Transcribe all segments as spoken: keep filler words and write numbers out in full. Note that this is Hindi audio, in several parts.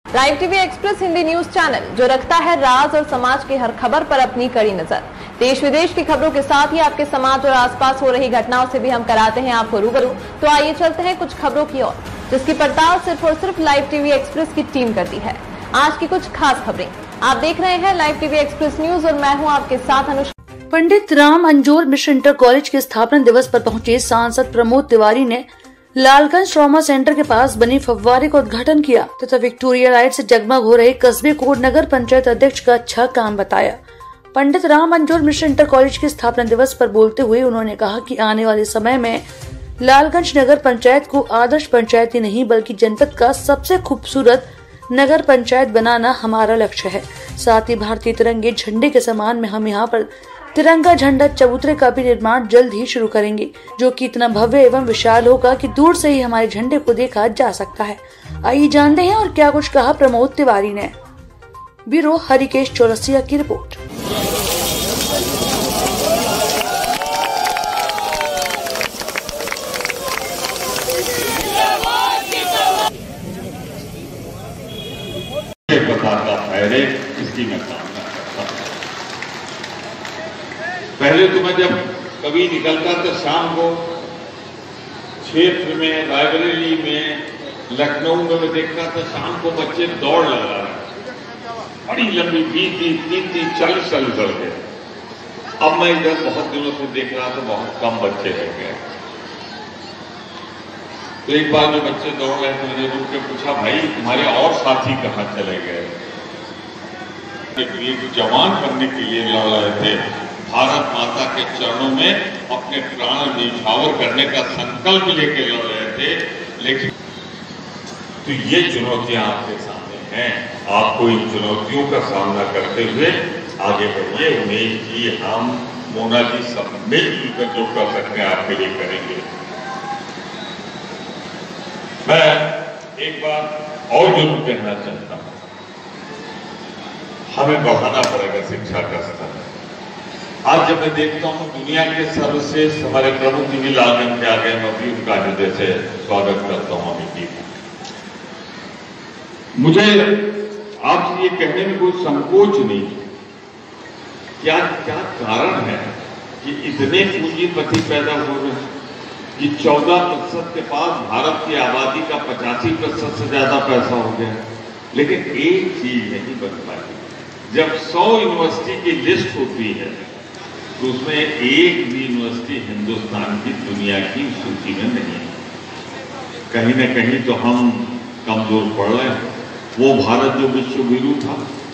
Live TV express Hindi news channel जो रखता है राज और समाज की हर खबर पर अपनी कड़ी नजर। देश विदेश की खबरों के साथ ही आपके समाज और आसपास हो रही घटनाओं से भी हम कराते हैं आपको रूबरू। तो आइए चलते हैं कुछ खबरों की ओर, जिसकी पड़ताल सिर्फ और सिर्फ लाइव टीवी एक्सप्रेस की टीम करती है। आज की कुछ खास खबरें आप देख रहे हैं लाइव टीवी एक्सप्रेस न्यूज और मैं हूँ आपके साथ अनुष्का। पंडित राम अंजोर मिश्र इंटर कॉलेज के स्थापना दिवस पर पहुंचे सांसद प्रमोद तिवारी ने लालगंज ट्रॉमा सेंटर के पास बनी फव्वारे का उद्घाटन किया तथा विक्टोरिया लाइट से जगमग हो रहे कस्बे को नगर पंचायत अध्यक्ष का अच्छा काम बताया। पंडित राम अंजोर मिश्र इंटर कॉलेज के स्थापना दिवस पर बोलते हुए उन्होंने कहा कि आने वाले समय में लालगंज नगर पंचायत को आदर्श पंचायत ही नहीं बल्कि जनपद का सबसे खूबसूरत नगर पंचायत बनाना हमारा लक्ष्य है। साथ ही भारतीय तिरंगे झंडे के समान में हम यहाँ पर तिरंगा झंडा चबूतरे का भी निर्माण जल्द ही शुरू करेंगे, जो कि इतना भव्य एवं विशाल होगा कि दूर से ही हमारे झंडे को देखा जा सकता है। आइए जानते हैं और क्या कुछ कहा प्रमोद तिवारी ने। ब्यूरो हरिकेश चौरसिया की रिपोर्ट। इसकी मैं कामना करता हूं। पहले तो मैं जब कभी निकलता था शाम को क्षेत्र में, रायबरेली में, लखनऊ में मैं देखता था शाम को बच्चे दौड़ लगा रहे, बड़ी लंबी बीस बीस तीन तीन चालीस चालीस सड़कें। अब मैं इधर बहुत दिनों से देख रहा था बहुत कम बच्चे रह गए। तो एक बार जो बच्चे दौड़ रहे थे मैंने रुक के पूछा, भाई तुम्हारे और साथी कहाँ चले गए? जवान बनने के लिए लड़ रहे थे, भारत माता के चरणों में अपने प्राण न्यौछावर करने का संकल्प लेके लड़ रहे थे। लेकिन तो ये चुनौतियां आपके सामने हैं, आपको इन चुनौतियों का सामना करते हुए आगे बढ़िए। उमेश जी, हम, मोना जी सब मिलजुल कर जो कर सकते हैं आपके लिए करेंगे। मैं एक बार और जरूर कहना चाहता हूं, हमें बढ़ाना पड़ेगा शिक्षा का स्तर। आज जब मैं देखता हूं दुनिया के सर्वश्रेष्ठ हमारे प्रमुख जी लालगंज के आ गए, मैं भी उनका हृदय से स्वागत करता हूं। अमित जी, मुझे आपसे ये कहने में कोई संकोच नहीं, क्या क्या कारण है कि इतने पूंजीपति पैदा हो रहे हैं कि चौदह प्रतिशत के पास भारत की आबादी का पचासी प्रतिशत से ज्यादा पैसा हो गया, लेकिन एक चीज नहीं बन पाई। जब सौ यूनिवर्सिटी की लिस्ट होती है तो उसमें एक भी यूनिवर्सिटी हिंदुस्तान की दुनिया की सूची में नहीं है। कहीं ना कहीं तो हम कमजोर पड़ रहे हैं। वो भारत जो विश्व गुरु था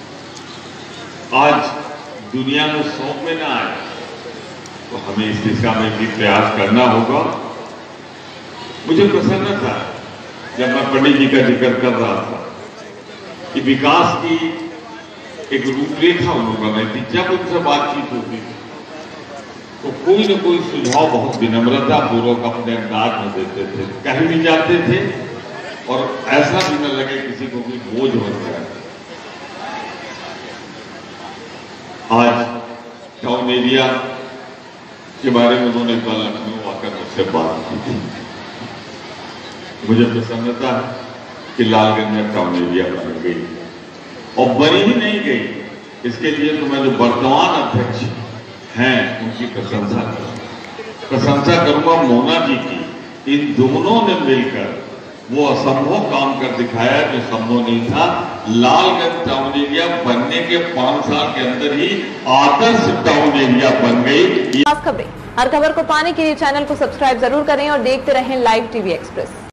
आज दुनिया में सौ में ना आए, तो हमें इस दिशा में भी प्रयास करना होगा। मुझे प्रसन्न था जब मैं पंडित जी का जिक्र कर रहा था कि विकास की एक रूपरेखा उन्होंने बनाई थी। जब उनसे बातचीत होती थी तो कोई न कोई सुझाव बहुत विनम्रता पूर्वक अपने अंदाज में देते थे, कहीं भी जाते थे और ऐसा भी न लगे किसी को भी बोझ बन गया। आज टाउन एरिया के बारे में उन्होंने कल लखनऊ आकर मुझसे बात की थी। मुझे प्रसन्नता है कि लालगंज में टाउन एरिया बन गई और बनी ही नहीं गई, इसके लिए तो मैं जो वर्तमान अध्यक्ष हैं उनकी प्रशंसा करूंगा प्रशंसा करूंगा मोना जी की। इन दोनों ने मिलकर वो असंभव काम कर दिखाया जो संभव नहीं था। लालगंज टाउन एरिया बनने के पांच साल के अंदर ही आदर्श टाउन एरिया बन गई। खास खबरें, हर खबर को पाने के लिए चैनल को सब्सक्राइब जरूर करें और देखते रहें लाइव टीवी एक्सप्रेस।